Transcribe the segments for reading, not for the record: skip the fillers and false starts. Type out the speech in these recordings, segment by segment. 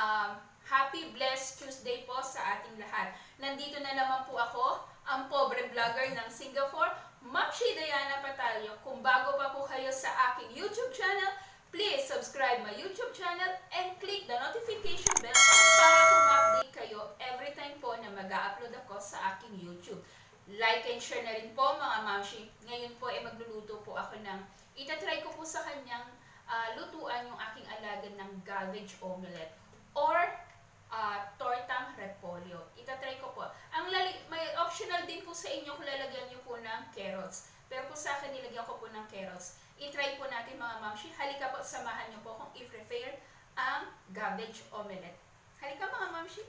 Happy Blessed Tuesday po sa ating lahat. Nandito na naman po ako, ang pobre vlogger ng Singapore, Ma'am Diana Patalyo. Kung bago pa po kayo sa aking YouTube channel, please subscribe my YouTube channel and click the notification bell para po ma-update kayo every time po na mag-upload ako sa aking YouTube. Like and share na rin po mga mamshi. Ngayon po ay magluluto po ako ng, itatry ko po sa kanyang lutuan yung aking alaga ng cabbage omelette or tortang repolyo. Itatry ko po. May optional din po sa inyo kung lalagyan nyo po ng carrots. Pero po sa akin nilagyan ko po ng carrots. I-try po natin mga mamshi. Halika po, samahan nyo po kung i-prepare ang cabbage omelette. Halika mga mamshi.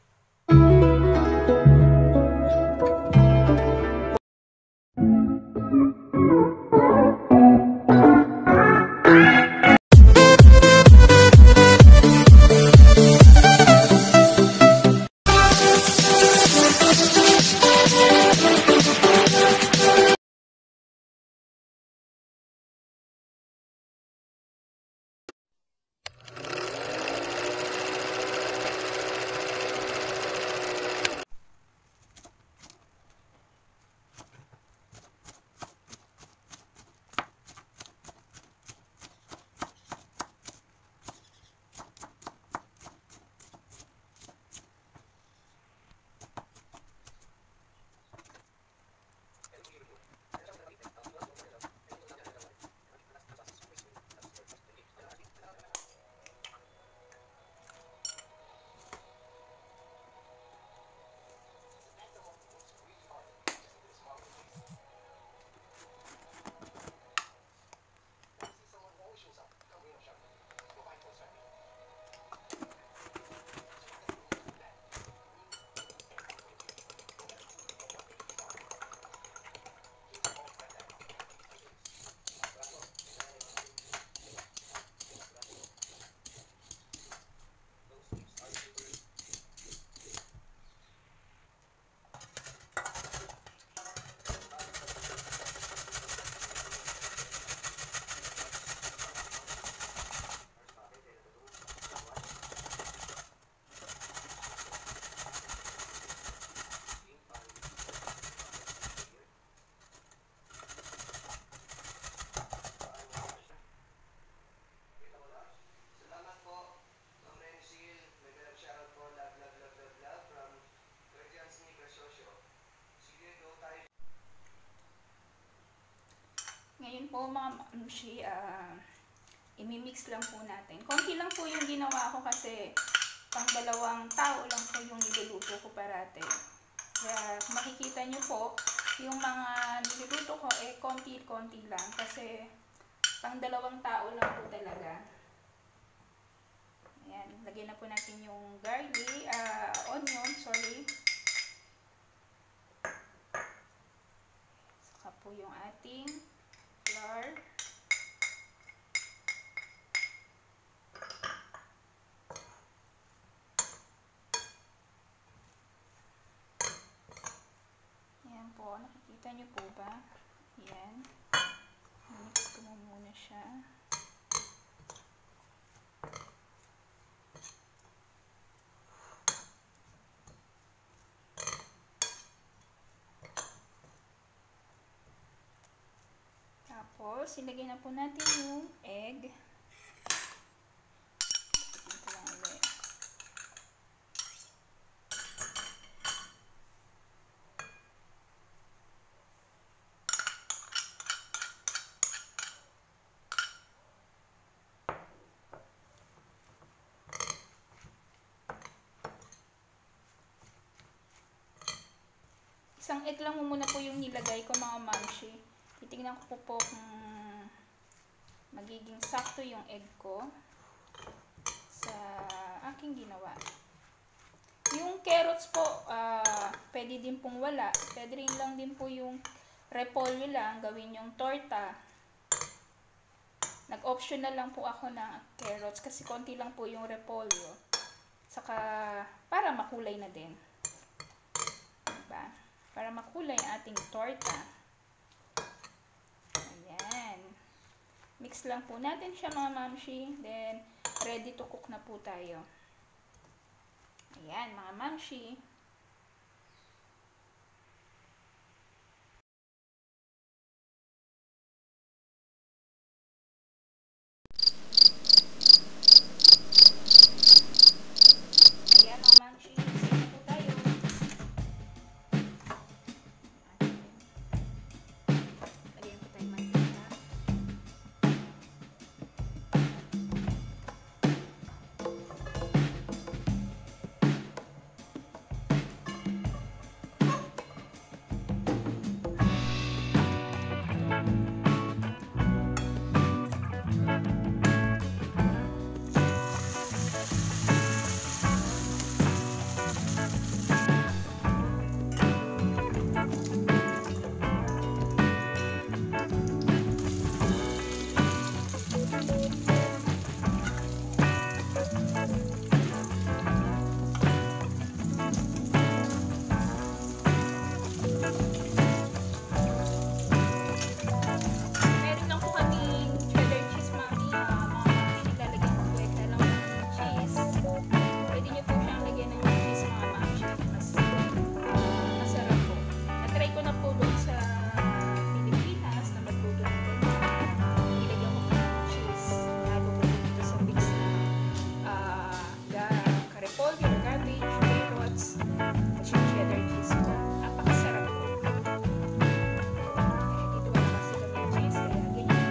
Ngayon po mga mamshi, imimix lang po natin. Konti lang po yung ginawa ko kasi pang dalawang tao lang po yung niluluto ko parate. Kaya makikita nyo po, yung mga niluluto ko konti-konti lang kasi pang dalawang tao lang po talaga. Ayan, lagyan na po natin yung onion, sorry. Saka po yung ating flour. Ayan po, nakikita nyo po ba? Ayan. Mix ko muna siya. Tapos, ilagay na po natin yung egg. Ito lang ulit. Isang egg lang muna po yung nilagay ko mga mamshi. Titignan ko po kung magiging sakto yung egg ko sa aking ginawa. Yung carrots po, pwede din pong wala. Pwede rin lang din po yung repolyo lang, gawin yung torta. Nag-optional lang po ako ng carrots kasi konti lang po yung repolyo. Saka, para makulay na din. Diba? Para makulay ang ating torta. Ayan. Mix lang po natin siya mga mamshi. Then, ready to cook na po tayo. Ayan, mga mamshi. Ayan, mga mamshi. Sige po tayo. Lagyan po tayo mantika. Meron lang po kaming cheddar cheese, mami. Mga mamshi, nilalagyan ko po ito lang ng cheese. Pwede niyo po siyang lagyan ng cheese, mga mamshi. Mas masarap po. Na-try ko na po doon sa Pilipinas na magluto ng ganyan. Nilagyan ko po ng cheese. Lalo po dito sa mix na repolyo, cabbage, carrots, at yung cheddar cheese po. Napakasarap po. Dito wala kasi kami cheese, kaya ganyan po.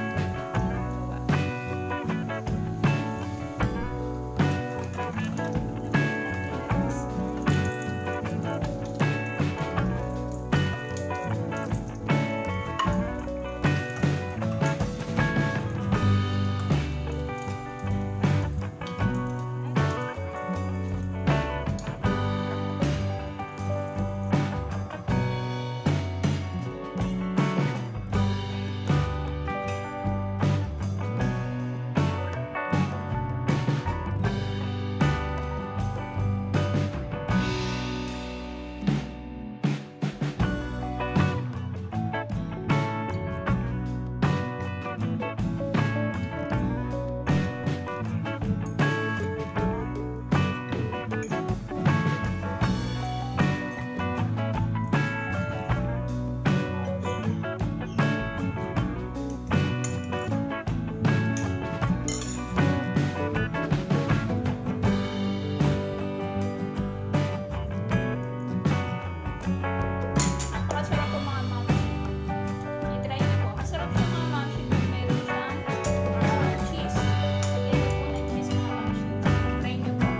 Napakasarap po, mga mamshi. I-try niyo po. Masarap siya, mga mamshi, kung meron siyang cheese. Lagyan niyo po ng cheese, mga mamshi. Try niyo po.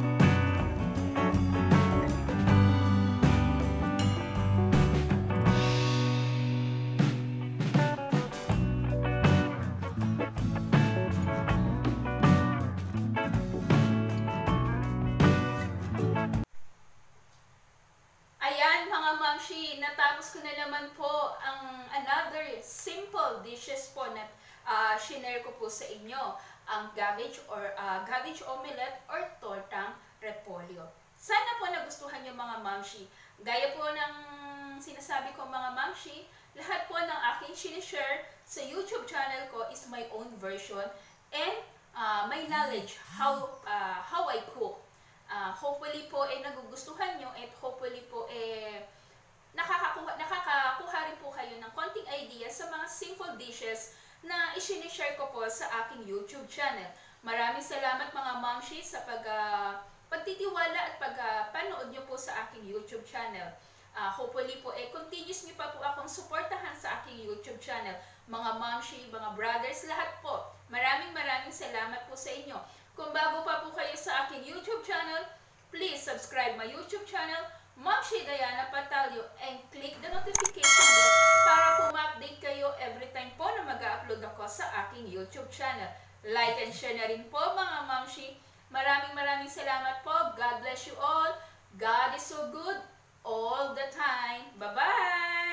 Ayan, mga mamshi, natapos ko na naman po ang another simple dishes po na shinare ko po sa inyo. Ang cabbage omelette or tortang repolyo. Sana po nagustuhan niyo, mga mamshi. Gaya po ng sinasabi ko, mga mamshi, lahat po ng aking sinishare sa YouTube channel ko is my own version and my knowledge how I cook. Hopefully po nagugustuhan nyo at hopefully po nakakakuha rin po kayo ng konting idea sa mga simple dishes na isinishare ko po sa aking YouTube channel. Maraming salamat, mga mamshi, sa pagtitiwala at pagpanood nyo po sa aking YouTube channel. Hopefully po continuous nyo pa po akong suportahan sa aking YouTube channel. Mga mamshi, mga brothers, lahat po. Maraming salamat po sa inyo. Kung bago pa po kayo sa aking YouTube channel, please subscribe my YouTube channel, Mamshi Diana Patalyo, and click the notification bell para po ma-update kayo every time po na mag-upload ako sa aking YouTube channel. Like and share na rin po, mga mamshi. Maraming salamat po. God bless you all. God is so good all the time. Bye-bye!